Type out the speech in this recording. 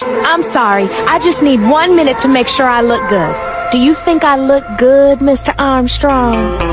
I'm sorry. I just need 1 minute to make sure I look good. Do you think I look good, Mr. Armstrong?